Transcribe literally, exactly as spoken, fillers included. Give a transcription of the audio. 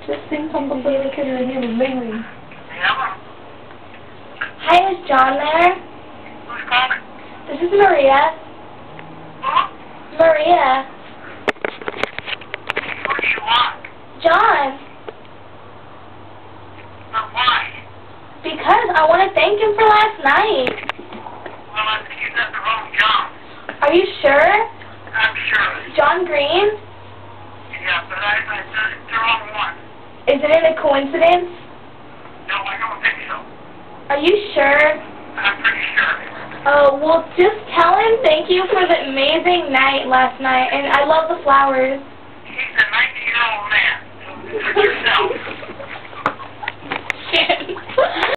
Just sing something because your name is Mary. Yeah. Hi, is John there? Who's calling? This is Maria. Who? Maria. What do you want? John. But why? Because I want to thank him for last night. Well, I think you got the wrong John. Are you sure? I'm sure. John Green? Yeah, but I, I said it's the wrong one. Isn't it a coincidence? No, I don't think so. Are you sure? I'm pretty sure. Oh, well, just tell him thank you for the amazing night last night, and I love the flowers. He's a ninety-year-old man. So, for yourself.